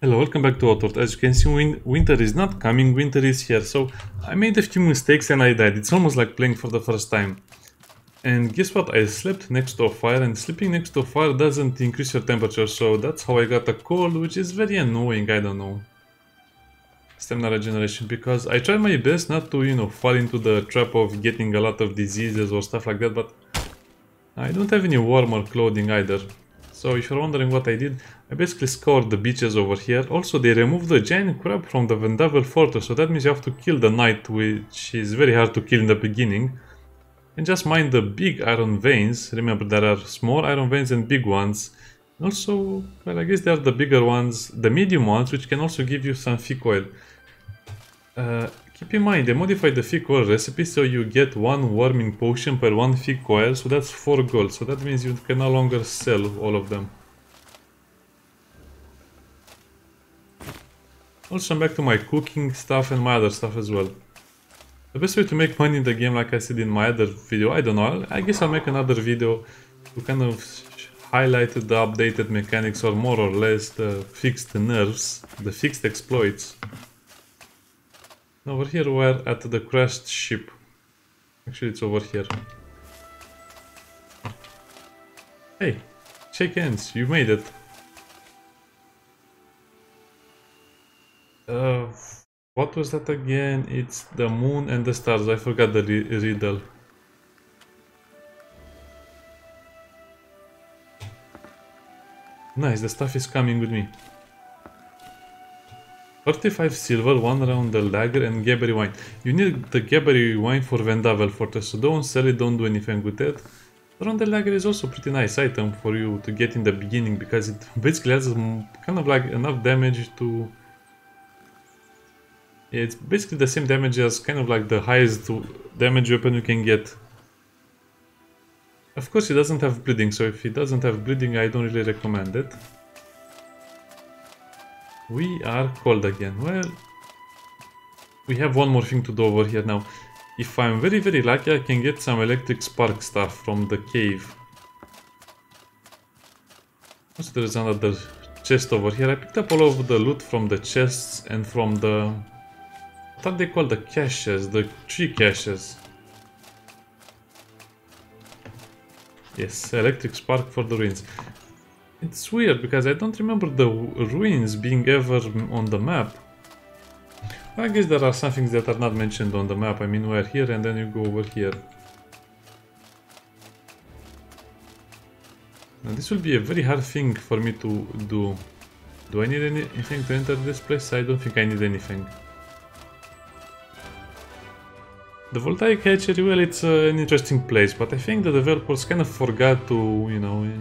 Hello, welcome back to Outward. As you can see, winter is not coming, winter is here. So I made a few mistakes and I died. It's almost like playing for the first time. And guess what? I slept next to a fire, and sleeping next to a fire doesn't increase your temperature. So that's how I got a cold, which is very annoying. I don't know. Stamina regeneration, because I try my best not to, fall into the trap of getting a lot of diseases or stuff like that, but I don't have any warmer clothing either. So if you're wondering what I did, I basically scoured the beaches over here. Also, they removed the giant crab from the Vendavel Fortress, so that means you have to kill the knight, which is very hard to kill in the beginning. And just mine the big iron veins. Remember, there are small iron veins and big ones. Also, well, I guess they are the bigger ones, the medium ones, which can also give you some thick oil. Keep in mind, they modified the thick oil recipe, so you get one warming potion per one thick oil, so that's 4 gold. So that means you can no longer sell all of them. Also, I'm back to my cooking stuff and my other stuff as well. The best way to make money in the game, like I said in my other video, I don't know, I guess I'll make another video to kind of highlight the updated mechanics, or more or less the fixed nerfs, the fixed exploits. Over here we're at the crashed ship. Actually, it's over here. Hey, shake hands, you made it. What was that again? It's the moon and the stars. I forgot the riddle. Nice, the stuff is coming with me. 35 silver, 1 round the lager, and Gaberry wine. You need the Gaberry wine for Vendavel Fortress, so don't sell it, don't do anything with it. Round the lager is also a pretty nice item for you to get in the beginning, because it basically has kind of like enough damage to... It's basically the same damage as kind of like the highest damage weapon you can get. Of course, it doesn't have bleeding, so if it doesn't have bleeding, I don't really recommend it. We are cold again. Well, we have one more thing to do over here now. If I'm very lucky, I can get some electric spark stuff from the cave. Also, there's another chest over here. I picked up all of the loot from the chests and from the... What are they called? The caches, the tree caches. Yes, electric spark for the ruins. It's weird because I don't remember the ruins being ever on the map. I guess there are some things that are not mentioned on the map. I mean, we're here and then you go over here. Now this will be a very hard thing for me to do. Do I need anything to enter this place? I don't think I need anything. The Voltaic Hatchery, well, it's an interesting place, but I think the developers kind of forgot to,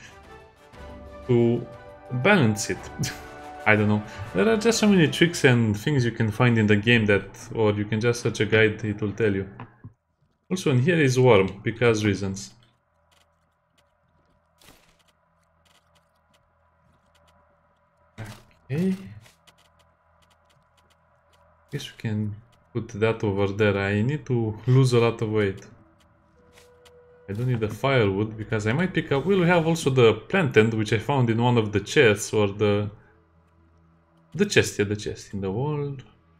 to balance it. I don't know. There are just so many tricks and things you can find in the game that, or you can just search a guide, it will tell you. Also, in here is warm, because reasons. Okay. Guess we can put that over there. I need to lose a lot of weight. I don't need the firewood because I might pick up... We'll have also the plant tent, which I found in one of the chests, or the chest, yeah, the chest in the wall.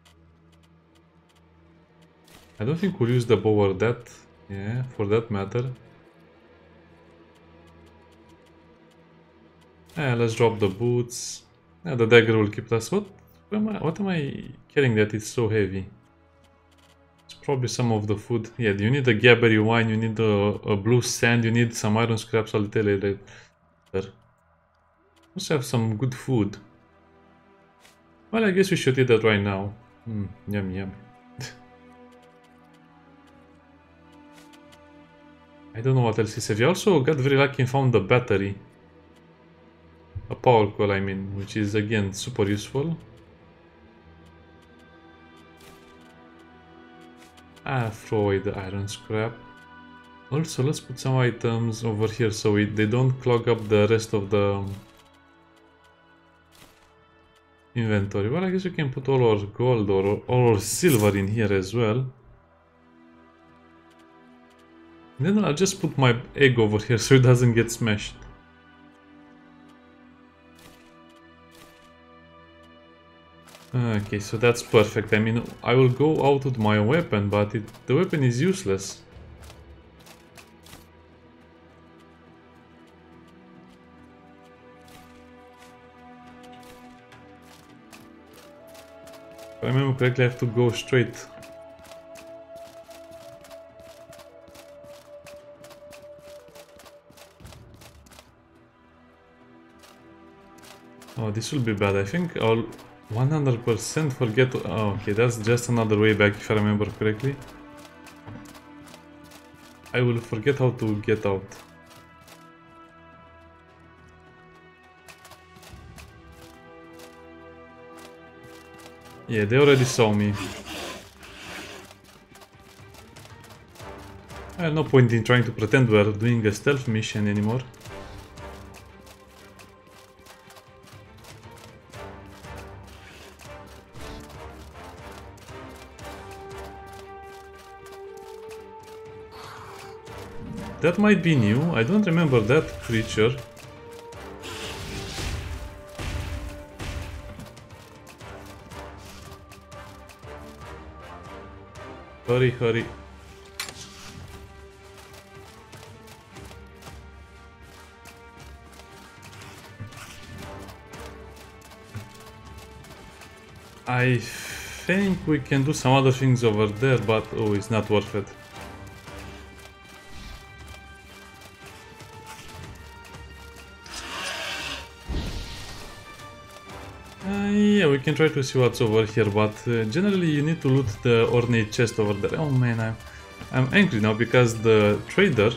I don't think we'll use the bow or that, yeah, for that matter. Yeah, let's drop the boots. Yeah, the dagger will keep us... What am I carrying that it's so heavy? It's probably some of the food. Yeah, you need a Gaberry wine, you need a blue sand, you need some iron scraps, I'll tell you later. Also have some good food. Well, I guess we should eat that right now. Yummy, yummy. I don't know what else is. We also got very lucky and found the battery. A power coil, I mean, which is again super useful. Throw away the iron scrap. Also, let's put some items over here so they don't clog up the rest of the inventory. Well, I guess we can put all our gold or all our silver in here as well. And then I'll just put my egg over here so it doesn't get smashed. Okay, so that's perfect. I mean, I will go out with my weapon, but the weapon is useless. If I remember correctly, I have to go straight. Oh, this will be bad. I think I'll 100% forget to... Oh, okay, that's just another way back if I remember correctly. I will forget how to get out. Yeah, they already saw me. No point in trying to pretend we're doing a stealth mission anymore. That might be new. I don't remember that creature. Hurry, hurry. I think we can do some other things over there, but oh, it's not worth it. Yeah, we can try to see what's over here, but generally you need to loot the ornate chest over there. Oh man, I'm angry now because the trader...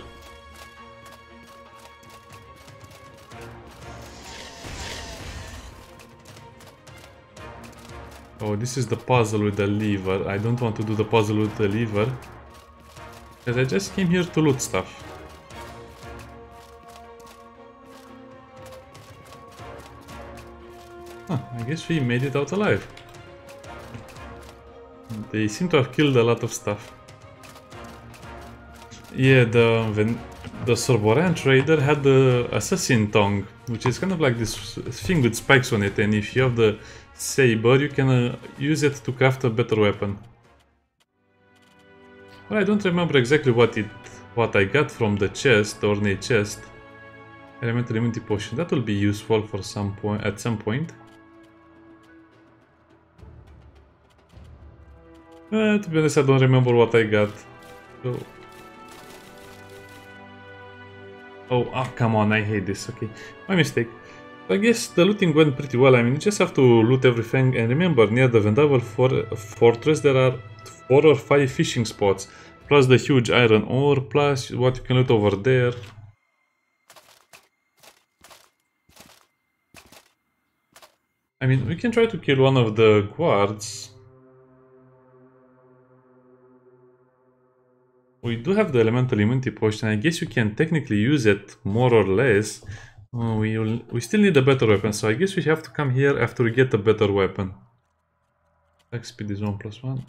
Oh, this is the puzzle with the lever. I don't want to do the puzzle with the lever, because I just came here to loot stuff. Huh, I guess we made it out alive. They seem to have killed a lot of stuff. Yeah, the Sorboran trader had the assassin tongue, which is kind of like this thing with spikes on it, and if you have the saber, you can use it to craft a better weapon. Well, I don't remember exactly what I got from the chest, the ornate chest. Elemental immunity potion, that will be useful for at some point. To be honest, I don't remember what I got. So... Oh, come on, I hate this. Okay, my mistake. I guess the looting went pretty well. I mean, you just have to loot everything. And remember, near the Vendavel fortress, there are 4 or 5 fishing spots. Plus the huge iron ore, plus what you can loot over there. I mean, we can try to kill one of the guards. We do have the elemental immunity potion. I guess you can technically use it more or less. We still need a better weapon, so I guess we have to come here after we get a better weapon. Attack speed is 1+1.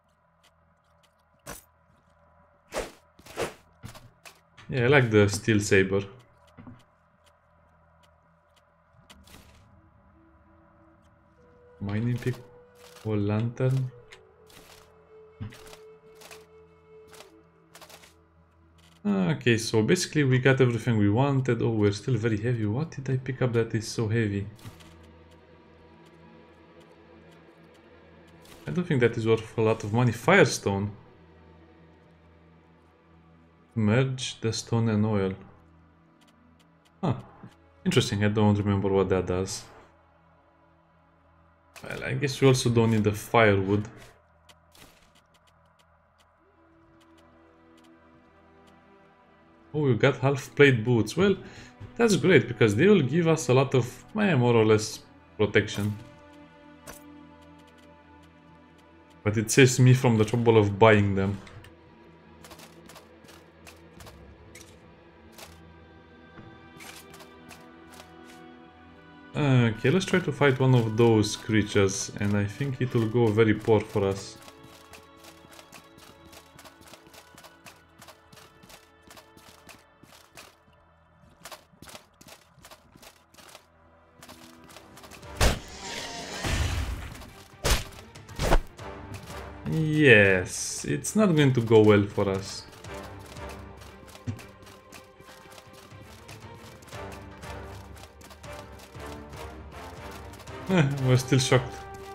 Yeah, I like the steel saber. Mining pick or lantern. Okay, so basically we got everything we wanted. Oh, we're still very heavy. What did I pick up that is so heavy? I don't think that is worth a lot of money. Firestone. Merge the stone and oil. Huh. Interesting, I don't remember what that does. Well, I guess we also don't need the firewood. Oh, we got half-plate boots. Well, that's great, because they will give us a lot of, more or less, protection. But it saves me from the trouble of buying them. Okay, let's try to fight one of those creatures, and I think it will go very poor for us. Yes, it's not going to go well for us. We're still shocked.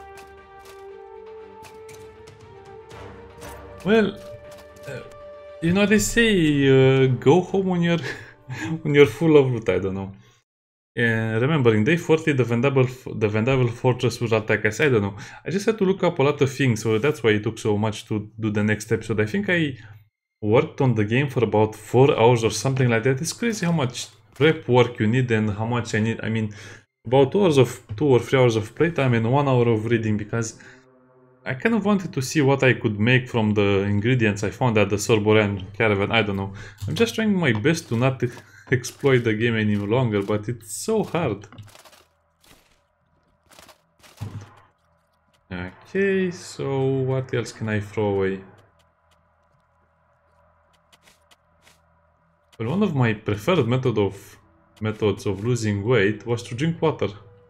Well, you know they say go home when you're when you're full of loot. I don't know. Remember, in day 40, the Vandal Fortress will attack us. I don't know. I just had to look up a lot of things, so that's why it took so much to do the next episode. I think I worked on the game for about 4 hours or something like that. It's crazy how much prep work you need and how much I need. I mean, about 2 or 3 hours of playtime and 1 hour of reading, because I kind of wanted to see what I could make from the ingredients I found at the Sorboren caravan. I don't know. I'm just trying my best to not exploit the game any longer, but it's so hard. Okay, so what else can I throw away? Well, one of my preferred methods of losing weight was to drink water.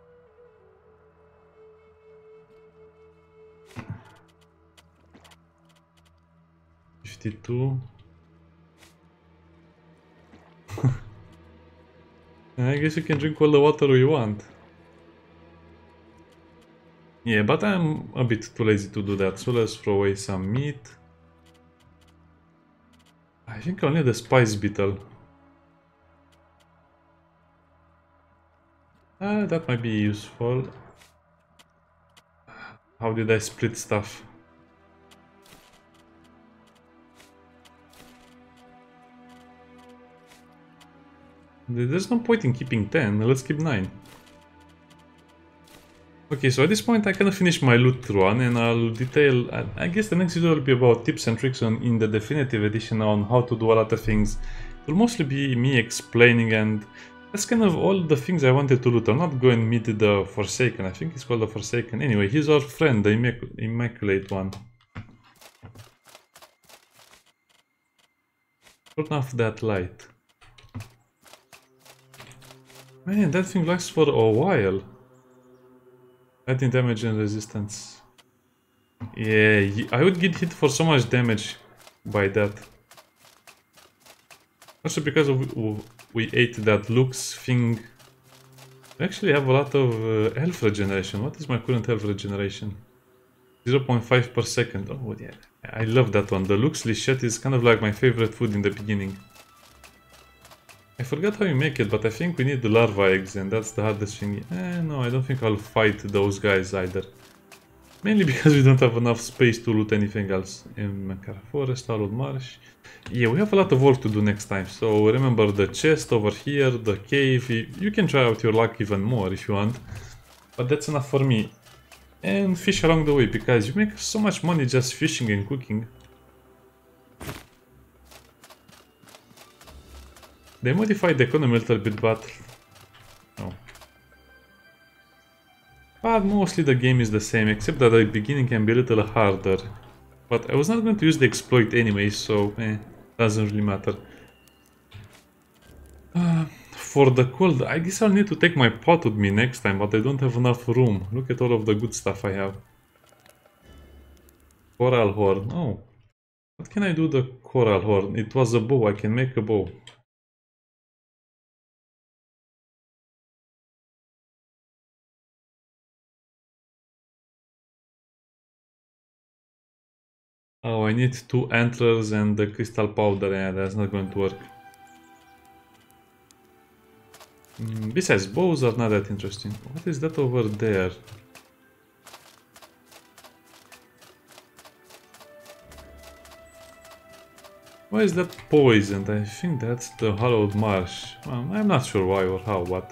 $52. I guess you can drink all the water you want. Yeah, but I'm a bit too lazy to do that, so let's throw away some meat. I think I'll need a spice beetle. That might be useful. How did I split stuff? There's no point in keeping 10, let's keep 9. Okay, so at this point I kind of finished my loot run and I'll detail, I guess the next video will be about tips and tricks in the definitive edition on how to do a lot of things. It will mostly be me explaining, and that's kind of all the things I wanted to loot. I'll not go and meet the Forsaken, I think it's called the Forsaken. Anyway, he's our friend, the Immaculate one. Turn off that light. Man, that thing lasts for a while. Adding damage and resistance. Yeah, I would get hit for so much damage by that. Also because we ate that Lux thing. We actually have a lot of health regeneration. What is my current health regeneration? 0.5 per second. Oh yeah, I love that one. The Lux Lichette is kind of like my favorite food in the beginning. I forgot how you make it, but I think we need the larva eggs, and that's the hardest thing. No, I don't think I'll fight those guys either. Mainly because we don't have enough space to loot anything else. In Makara Forest, Hallowed Marsh. Yeah, we have a lot of work to do next time. So remember the chest over here, the cave. You can try out your luck even more if you want. But that's enough for me. And fish along the way, because you make so much money just fishing and cooking. They modified the economy a little bit, but no. But mostly the game is the same, except that the beginning can be a little harder. But I was not going to use the exploit anyway, so doesn't really matter. For the cold, I guess I'll need to take my pot with me next time, but I don't have enough room. Look at all of the good stuff I have. Coral horn. Oh, what can I do with the coral horn? It was a bow. I can make a bow. Oh, I need 2 antlers and the crystal powder. Yeah, that's not going to work. Besides, bows are not that interesting. What is that over there? Why is that poisoned? I think that's the Hallowed Marsh. Well, I'm not sure why or how, but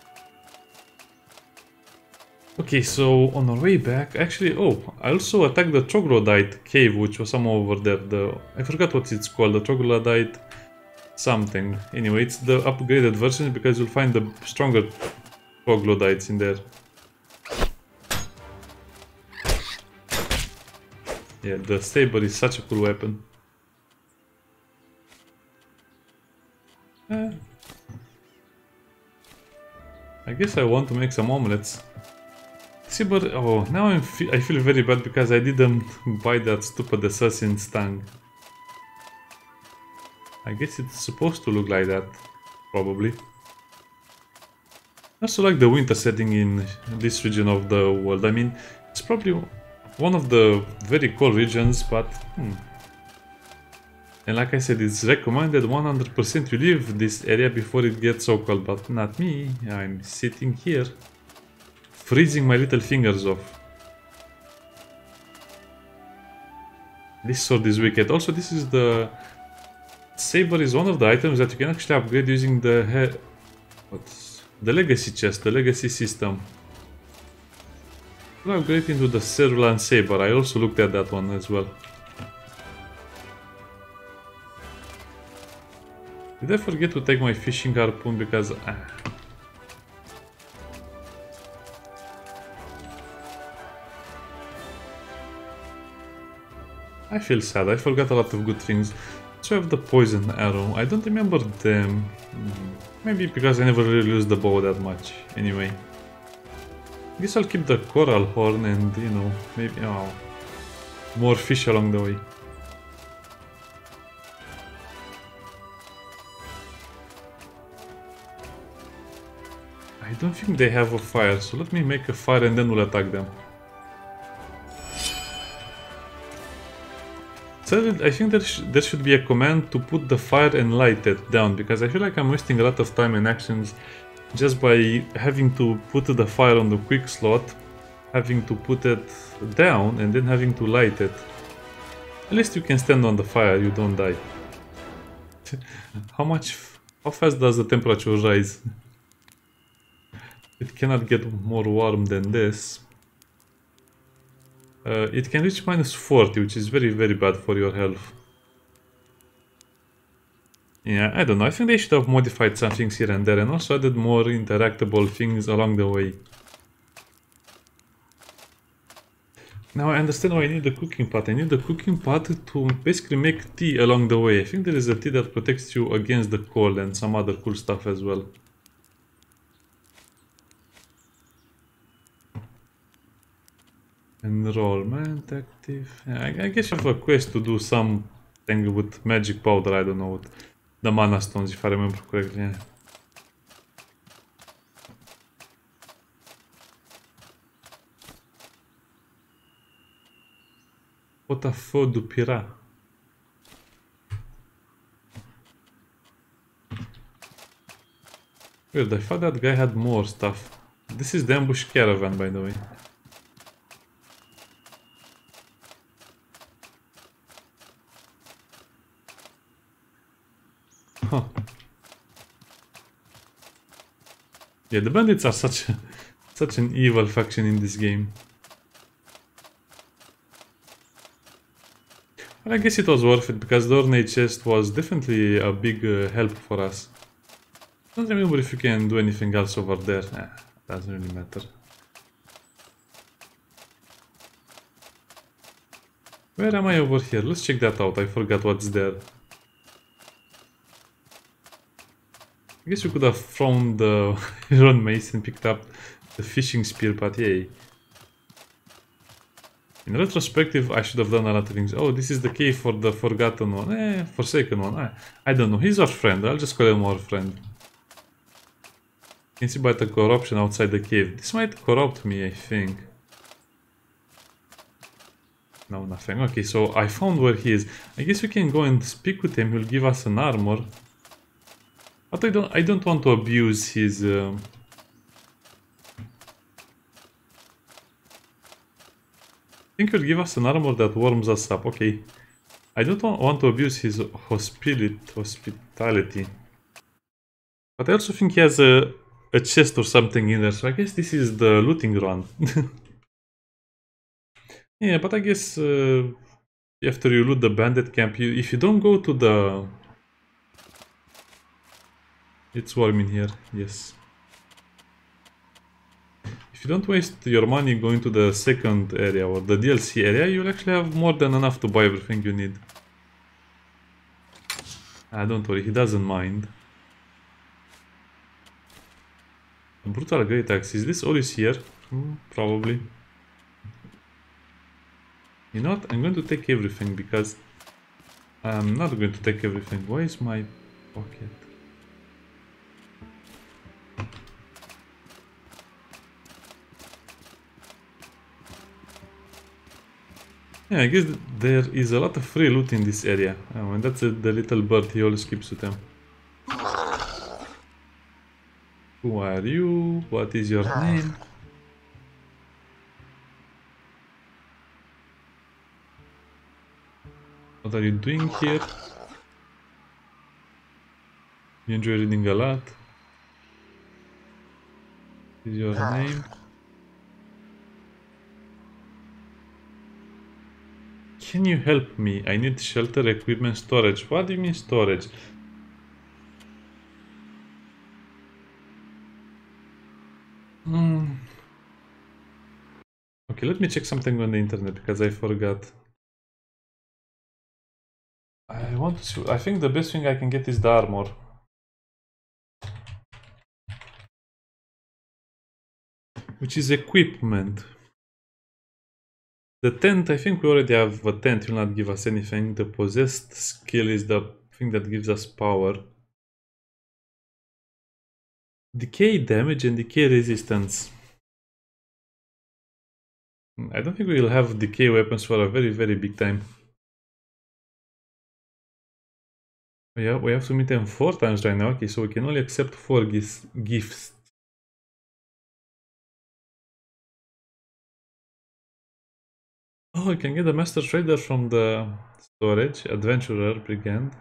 Okay, so on our way back, actually, I also attacked the Troglodyte cave, which was somewhere over there. I forgot what it's called, the Troglodyte something. Anyway, it's the upgraded version because you'll find the stronger Troglodytes in there. Yeah, the saber is such a cool weapon. I guess I want to make some omelets. Saber, oh, now I feel very bad because I didn't buy that stupid assassin's tongue. I guess it's supposed to look like that, probably. I also like the winter setting in this region of the world. I mean, it's probably one of the very cold regions, but... And like I said, it's recommended 100% you leave this area before it gets so cold, but not me. I'm sitting here, freezing my little fingers off. This sword is wicked. Also, this is the... Saber is one of the items that you can actually upgrade using the... The legacy chest, the legacy system. We'll upgrade into the Cerulean Saber. I also looked at that one as well. Did I forget to take my fishing harpoon because... I feel sad, I forgot a lot of good things. So I have the poison arrow, I don't remember them. Maybe because I never really used the bow that much, anyway. I guess I'll keep the coral horn and, you know, maybe... more fish along the way. I don't think they have a fire, so let me make a fire and then we'll attack them. I think there should be a command to put the fire and light it down, because I feel like I'm wasting a lot of time and actions just by having to put the fire on the quick slot, having to put it down and then having to light it. At least you can stand on the fire, you don't die. How fast does the temperature rise? It cannot get more warm than this. It can reach -40, which is very, very bad for your health. Yeah, I don't know. I think they should have modified some things here and there and also added more interactable things along the way. Now I understand why I need the cooking pot. I need the cooking pot to basically make tea along the way. I think there is a tea that protects you against the cold and some other cool stuff as well. Enrollment active. I guess you have a quest to do something with magic powder, I don't know, with the mana stones, if I remember correctly. Yeah. What a feu du pirat. Weird, I thought that guy had more stuff. This is the ambush caravan, by the way. Huh. Yeah, the bandits are such an evil faction in this game. Well, I guess it was worth it because the ornate chest was definitely a big help for us. Don't remember if you can do anything else over there. Doesn't really matter. Where am I over here? Let's check that out. I forgot what's there. I guess we could have thrown the iron mace and picked up the fishing spear, but yay. In retrospective, I should have done a lot of things. Oh, this is the cave for the forgotten one. Forsaken one. I don't know. He's our friend. I'll just call him our friend. You can see by the corruption outside the cave. This might corrupt me, I think. No, nothing. Okay, so I found where he is. I guess we can go and speak with him. He'll give us an armor. But I don't want to abuse his... I think he'll give us an armor that warms us up. Okay. I don't want to abuse his hospitality. But I also think he has a chest or something in there. So I guess this is the looting run. Yeah, but I guess after you loot the bandit camp, if you don't go to the... It's warm in here, yes. If you don't waste your money going to the second area or the DLC area, you'll actually have more than enough to buy everything you need. Don't worry, he doesn't mind. Brutal Great Axe, is this all is here? Probably. You know what? I'm going to take everything because I'm not going to take everything. Why is my pocket? Yeah, I guess there is a lot of free loot in this area. Oh, and that's the little bird, he always keeps with them. Who are you? What is your name? What are you doing here? You enjoy reading a lot. What is your name? Can you help me? I need shelter, equipment, storage. What do you mean storage? Okay, let me check something on the internet because I forgot. I think the best thing I can get is the armor. Which is equipment. The tent, I think we already have a tent, will not give us anything. The possessed skill is the thing that gives us power. Decay damage and decay resistance. I don't think we will have decay weapons for a very big time. Yeah, we have to meet them 4 times right now. Okay, so we can only accept 4 gifts. Oh, we can get the Master Trader from the storage. Adventurer, Brigand.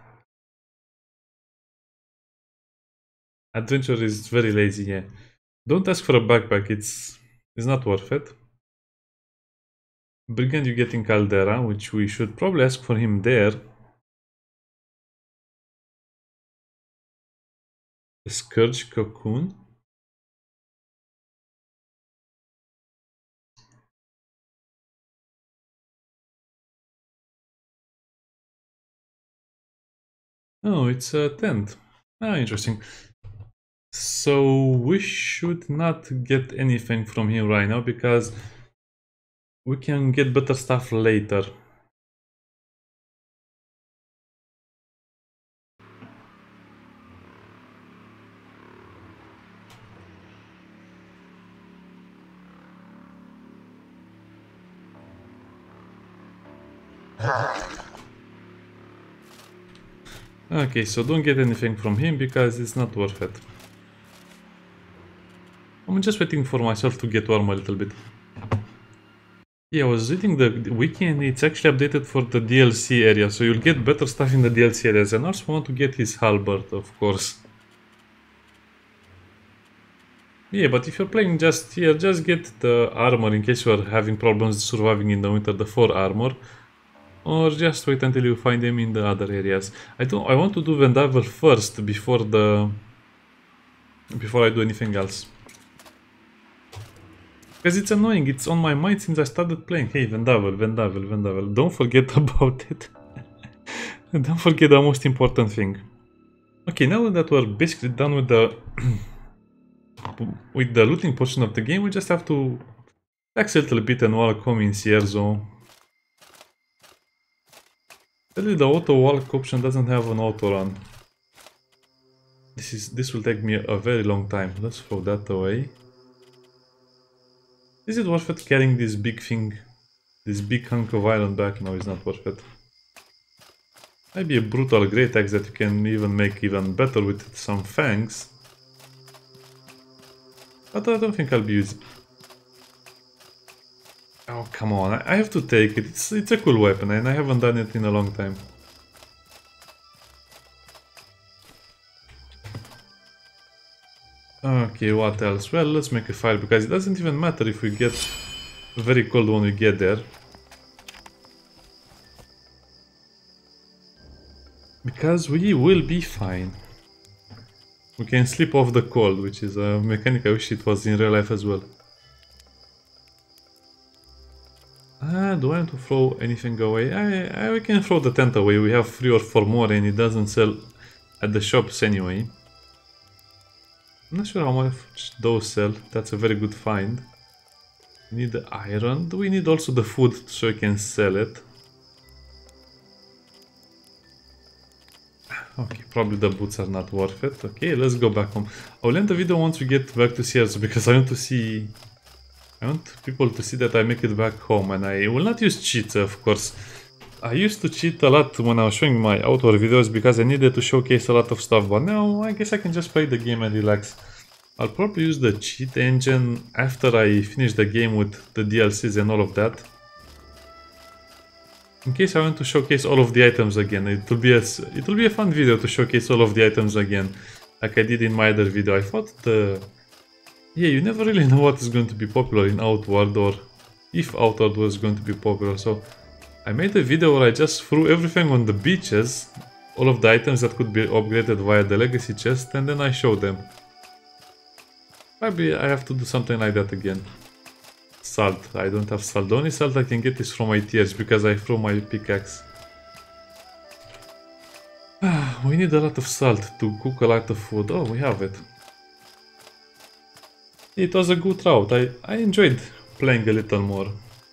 Adventurer is very lazy, yeah. Don't ask for a backpack, it's not worth it. Brigand you get in Caldera, which we should probably ask for him there. Scourge Cocoon. Oh, it's a tent. Ah, interesting. So we should not get anything from him right now because we can get better stuff later. Okay, so don't get anything from him because it's not worth it. I'm just waiting for myself to get warm a little bit. Yeah, I was reading the wiki and it's actually updated for the DLC area, so you'll get better stuff in the DLC areas. And also want to get his halberd, of course. Yeah, but if you're playing just here, just get the armor in case you are having problems surviving in the winter, the 4 armor. Or just wait until you find them in the other areas. I want to do Vendavel first before I do anything else. Because it's annoying, it's on my mind since I started playing. Hey, Vendavel. Don't forget about it. Don't forget the most important thing. Okay, now that we're basically done with the looting portion of the game, we just have to relax a little bit and welcome in Cierzo. Actually, the auto walk option doesn't have an auto run. This will take me a very long time. Let's throw that away. Is it worth it carrying this big thing? This big hunk of iron back? No, it's not worth it. Maybe a brutal great axe that you can even make even better with some fangs. But I don't think I'll be using. Oh, come on, I have to take it. It's a cool weapon and I haven't done it in a long time. Okay, what else? Well, let's make a fire because it doesn't even matter if we get very cold when we get there. Because we will be fine. We can sleep off the cold, which is a mechanic I wish it was in real life as well. Do I want to throw anything away? We can throw the tent away. We have 3 or 4 more and it doesn't sell at the shops anyway. I'm not sure how much those sell. That's a very good find. We need the iron. Do we need also the food so we can sell it? Okay, probably the boots are not worth it. Okay, let's go back home. I'll end the video once we get back to Sierra because I want to see... I want people to see that I make it back home, and I will not use cheats, of course. I used to cheat a lot when I was showing my outdoor videos because I needed to showcase a lot of stuff, but now I guess I can just play the game and relax. I'll probably use the cheat engine after I finish the game with the DLCs and all of that. In case I want to showcase all of the items again, it will be a fun video to showcase all of the items again, like I did in my other video. I thought yeah, you never really know what is going to be popular in Outward, or if Outward was going to be popular, so I made a video where I just threw everything on the beaches, all of the items that could be upgraded via the legacy chest, and then I showed them. Maybe I have to do something like that again. Salt. I don't have salt. The only salt I can get is from my tears because I threw my pickaxe. We need a lot of salt to cook a lot of food. Oh, we have it. It was a good route. I enjoyed playing a little more.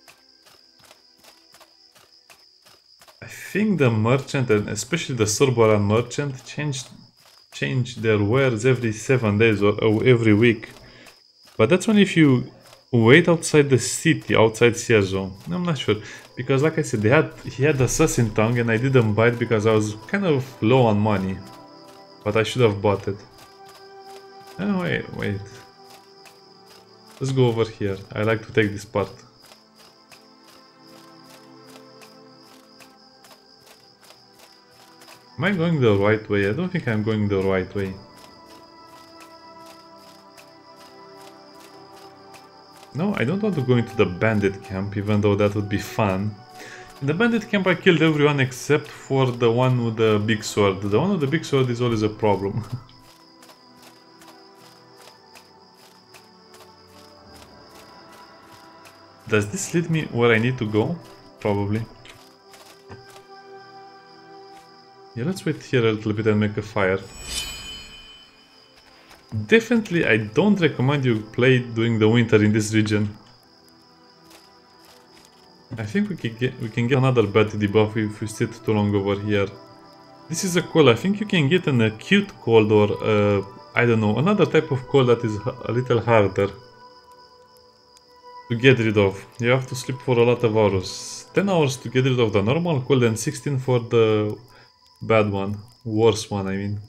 I think the merchant, and especially the Sorboran merchant, change their wares every 7 days or every week. But that's only if you wait outside the city, outside Sierzo. I'm not sure, because like I said, he had Assassin Tongue and I didn't buy it because I was kind of low on money. But I should have bought it. Oh, wait. Let's go over here. I like to take this part. Am I going the right way? I don't think I'm going the right way. No, I don't want to go into the bandit camp, even though that would be fun. In the bandit camp I killed everyone except for the one with the big sword. The one with the big sword is always a problem. Does this lead me where I need to go? Probably. Yeah, let's wait here a little bit and make a fire. Definitely, I don't recommend you play during the winter in this region. I think we can get another bad debuff if we sit too long over here. This is a cold. I think you can get an acute cold or I don't know, another type of cold that is a little harder to get rid of. You have to sleep for a lot of hours. 10 hours to get rid of the normal cold and 16 for the bad one, worse one I mean.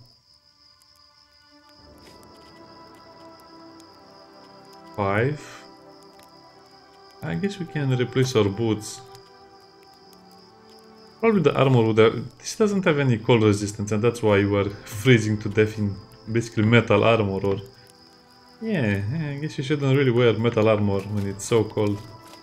5. I guess we can replace our boots. Probably the armor would have... This doesn't have any cold resistance and that's why you are freezing to death in basically metal armor or... Yeah, I guess you shouldn't really wear metal armor when it's so cold.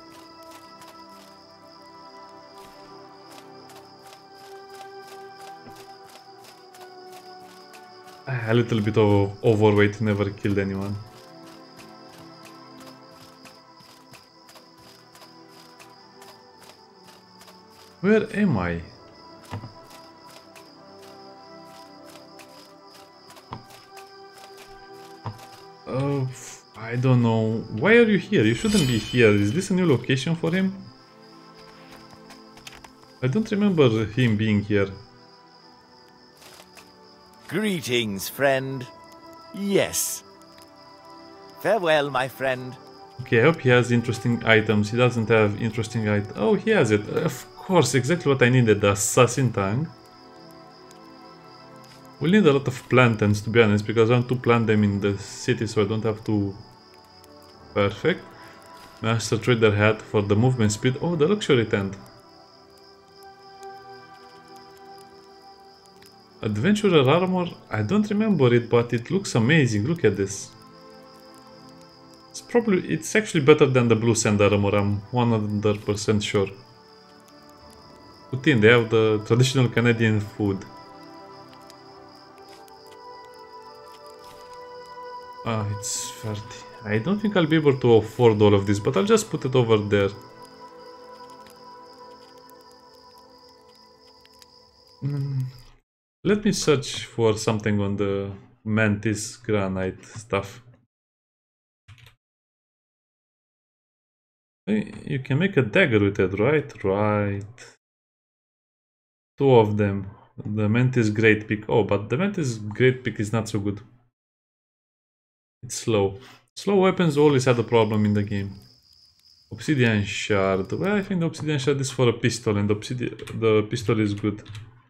A little bit of overweight never killed anyone. Where am I? I don't know. Why are you here? You shouldn't be here. Is this a new location for him? I don't remember him being here. Greetings, friend. Yes. Farewell, my friend. Okay, I hope he has interesting items. He doesn't have interesting items. Oh, he has it. Of course, exactly what I needed. The Assassin Tongue. We'll need a lot of plantains, to be honest, because I want to plant them in the city so I don't have to... Perfect. Master Trader Hat for the movement speed. Oh, the luxury tent. Adventurer armor. I don't remember it, but it looks amazing. Look at this. It's actually better than the blue sand armor. I'm 100% sure. Poutine, they have the traditional Canadian food. Ah, it's 30. I don't think I'll be able to afford all of this, but I'll just put it over there. Let me search for something on the Mantis Granite stuff. You can make a dagger with it, right? Right. Two of them. The Mantis Great Pick. Oh, but the Mantis Great Pick is not so good. It's slow. Slow weapons always had a problem in the game. Obsidian Shard. Well, I think the Obsidian Shard is for a pistol, and the pistol is good.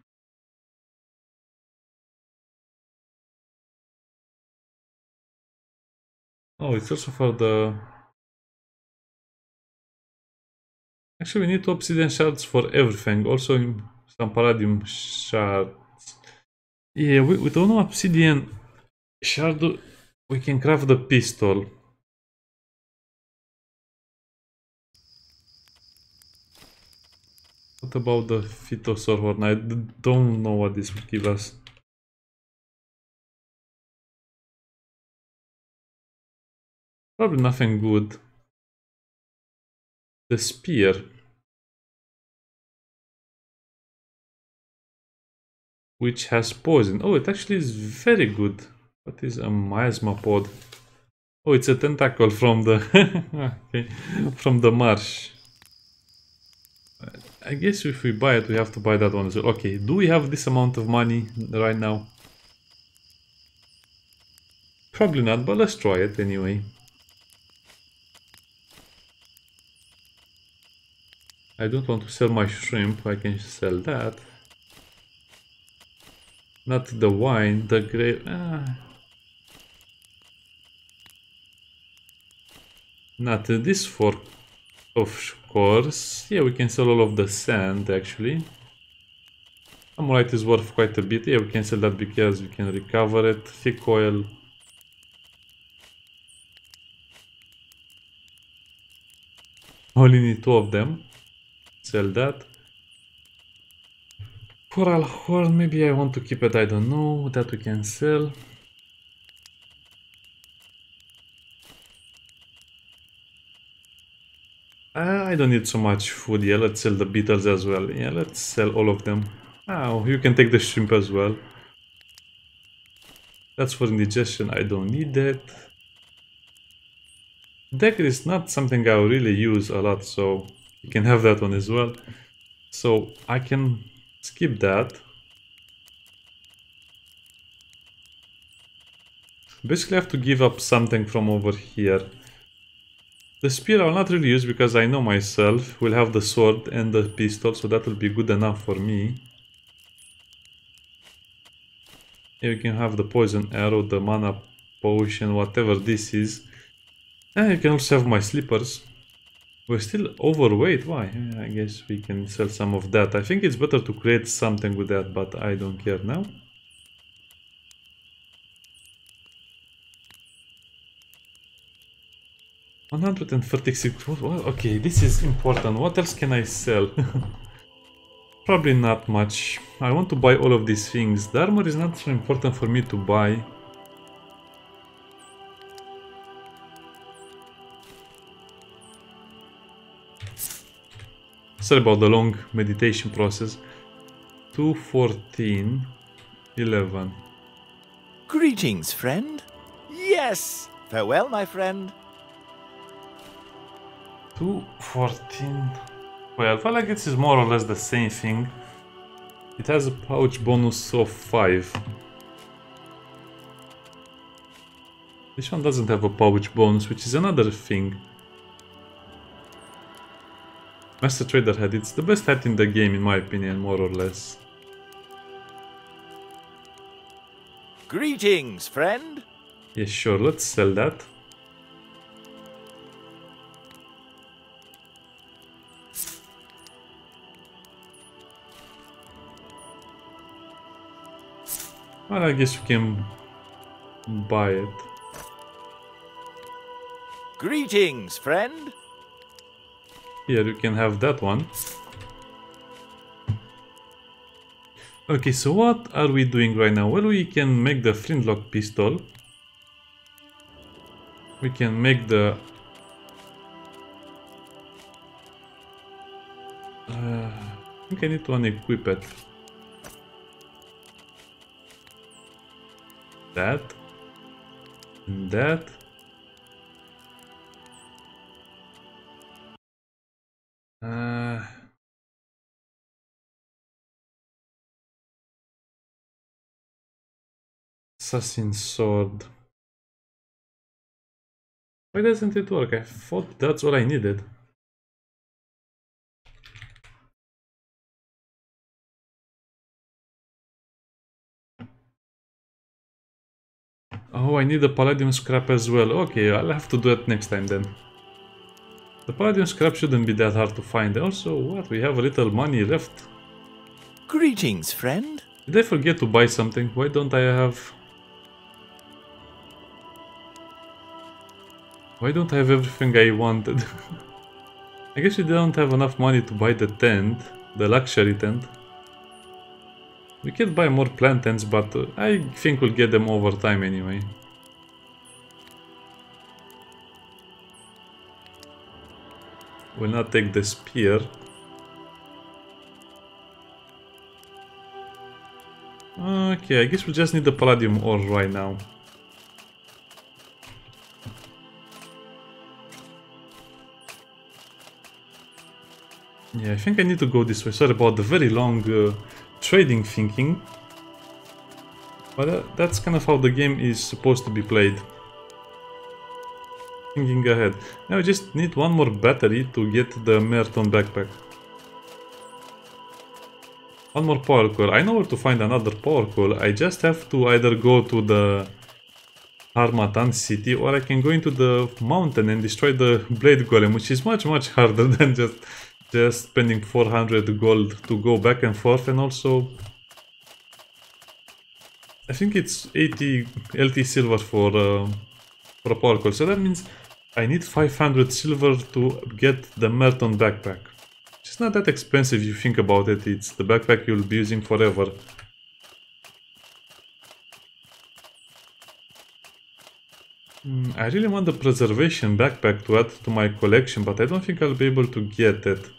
Oh, it's also for the... Actually, we need 2 Obsidian Shards for everything. Also some Palladium Shards. Yeah, with one Obsidian Shard, we can craft the pistol. What about the Phytosaur Horn? I don't know what this will give us. Probably nothing good. The Spear. Which has poison. Oh, it actually is very good. What is a miasma pod? Oh, it's a tentacle from the okay, from the marsh. I guess if we buy it, we have to buy that one as well. Okay, do we have this amount of money right now? Probably not, but let's try it anyway. I don't want to sell my shrimp, I can sell that. Not the wine, the grape. Not this fork, of course. Yeah, we can sell all of the sand actually. Ammonite is worth quite a bit. Yeah, we can sell that because we can recover it. Thick oil. Only need 2 of them. Sell that. Coral horn, maybe I want to keep it, I don't know. That we can sell. I don't need so much food. Yeah, let's sell the beetles as well. Yeah, let's sell all of them. Oh, you can take the shrimp as well. That's for indigestion. I don't need that. Dagger is not something I really use a lot, so you can have that one as well. So I can skip that. Basically, I have to give up something from over here. The spear I will not really use because I know myself. We'll have the sword and the pistol, so that will be good enough for me. Here you can have the poison arrow, the mana potion, whatever this is. And you can also have my slippers. We're still overweight, why? I guess we can sell some of that. I think it's better to create something with that, but I don't care now. $136. Okay, this is important. What else can I sell? Probably not much. I want to buy all of these things. The armor is not so important for me to buy. Sorry about the long meditation process. 214 11. Greetings, friend. Yes. Farewell, my friend. 214 12. Well, I guess it's more or less the same thing. It has a pouch bonus of 5. This one doesn't have a pouch bonus, which is another thing. Master Trader hat. It's the best hat in the game, in my opinion, more or less. Greetings, friend. Yes, sure, let's sell that. Well, I guess you can buy it. Greetings, friend. Here you can have that one. Okay, so what are we doing right now? Well, we can make the flintlock pistol. We can make the... I think I need to unequip it. That. And that. Assassin Sword. Why doesn't it work? I thought that's all I needed. Oh, I need the Palladium Scrap as well. Okay, I'll have to do it next time then. The Palladium Scrap shouldn't be that hard to find. Also, what? We have a little money left. Greetings, friend. Did I forget to buy something? Why don't I have... Why don't I have everything I wanted? I guess we don't have enough money to buy the tent. The luxury tent. We can buy more plant tents, but I think we'll get them over time anyway. We'll not take the spear. Okay, I guess we just need the palladium ore right now. Yeah, I think I need to go this way. Sorry about the very long trading thinking. But that's kind of how the game is supposed to be played. Thinking ahead. Now I just need one more battery to get the Merton backpack. One more power core. I know where to find another power core. I just have to either go to the Harmattan city or I can go into the mountain and destroy the blade golem, which is much harder than just spending 400 gold to go back and forth, and also I think it's 80 LT silver for a power core, so that means I need 500 silver to get the Merton backpack. It's not that expensive if you think about it. It's the backpack you'll be using forever. I really want the preservation backpack to add to my collection, but I don't think I'll be able to get it.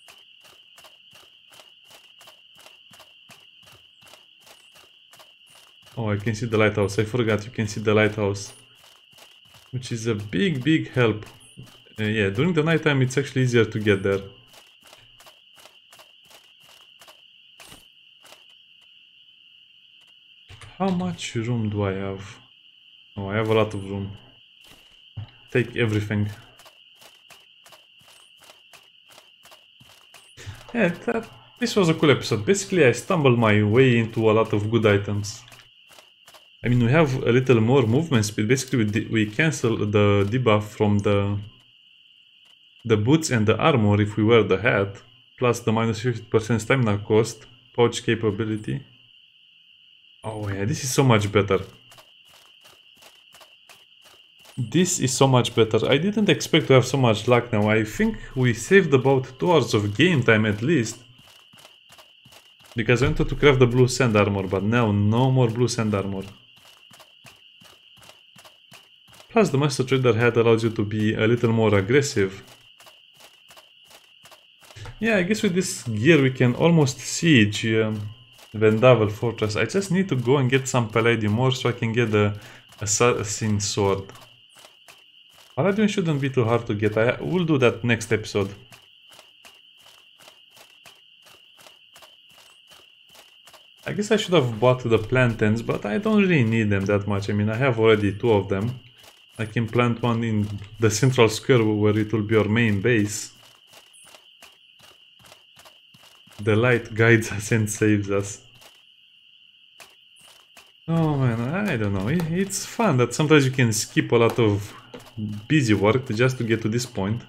Oh, I can see the lighthouse. I forgot you can see the lighthouse, which is a big help. Yeah, during the nighttime it's actually easier to get there. How much room do I have? Oh, I have a lot of room. Take everything. Yeah, this was a cool episode. Basically, I stumbled my way into a lot of good items. I mean, we have a little more movement speed. Basically, we cancel the debuff from the boots and the armor if we wear the hat, plus the minus 50% stamina cost, pouch capability. Oh yeah, this is so much better. This is so much better. I didn't expect to have so much luck now. I think we saved about 2 hours of game time at least. Because I wanted to craft the blue sand armor, but now no more blue sand armor. Plus the Master Trader hat allows you to be a little more aggressive. Yeah, I guess with this gear we can almost siege Vendavel Fortress. I just need to go and get some Palladium ore so I can get the Assassin Sword. Palladium shouldn't be too hard to get. I will do that next episode. I guess I should have bought the plantains, but I don't really need them that much. I mean, I have already 2 of them. I can plant one in the central square where it will be our main base. The light guides us and saves us. Oh man, I don't know. It's fun that sometimes you can skip a lot of busy work just to get to this point.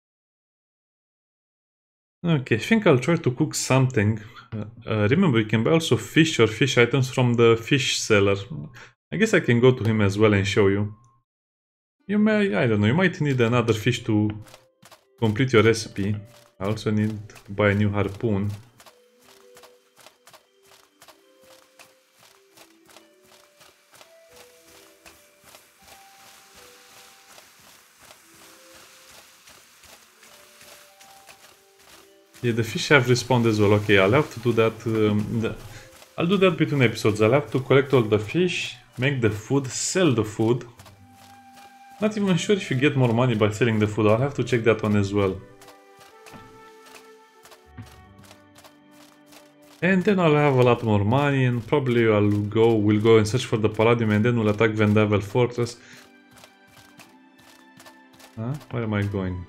Okay, I think I'll try to cook something. Remember, you can buy also fish or fish items from the fish seller. I guess I can go to him as well and show you. You may, I don't know, you might need another fish to complete your recipe. I also need to buy a new harpoon. Yeah, the fish have respawned as well. Okay, I'll have to do that. I'll do that between episodes. I'll have to collect all the fish, make the food, sell the food. Not even sure if you get more money by selling the food. I'll have to check that one as well. And then I'll have a lot more money and probably we'll go and search for the Palladium and then we'll attack Vendavel Fortress. Huh? Where am I going?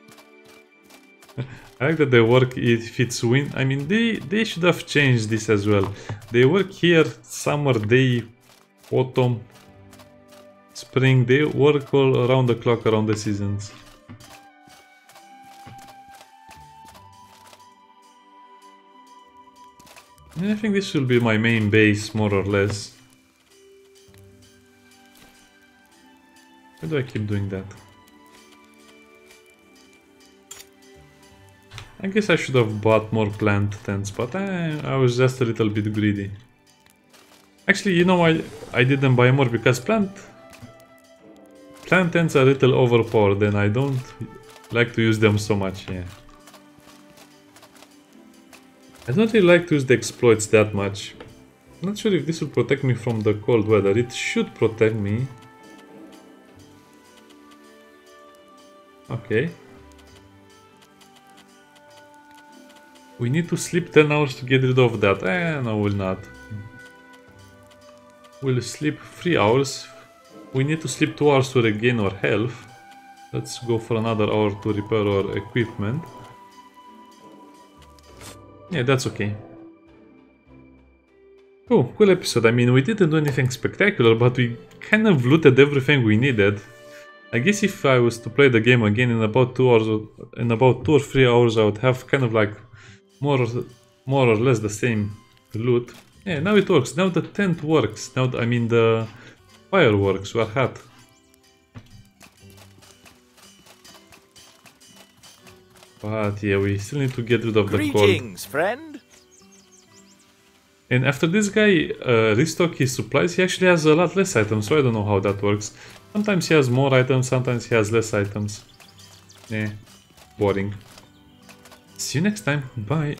I like that they work if it's wind. I mean, they should have changed this as well. They work here summer, day, autumn, spring. They work all around the clock, around the seasons. And I think this will be my main base, more or less. Why do I keep doing that? I guess I should have bought more plant tents, but I was just a little bit greedy. Actually, you know why I didn't buy more? Because plant tents are a little overpowered and I don't like to use them so much, yeah. I don't really like to use the exploits that much. I'm not sure if this will protect me from the cold weather. It should protect me. Okay. We need to sleep 10 hours to get rid of that. No, we'll not. We'll sleep 3 hours. We need to sleep 2 hours to regain our health. Let's go for another hour to repair our equipment. Yeah, that's okay. Cool episode. I mean, we didn't do anything spectacular, but we kind of looted everything we needed. I guess if I was to play the game again in about 2 hours, in about 2 or 3 hours, I would have kind of like more or less the same loot. Yeah, now it works. Now the tent works. Now, I mean, the fireworks were hot. But yeah, we still need to get rid of the cold. Greetings, friend. And after this guy restock his supplies, he actually has a lot less items, so I don't know how that works. Sometimes he has more items, sometimes he has less items. Yeah, boring. See you next time. Bye.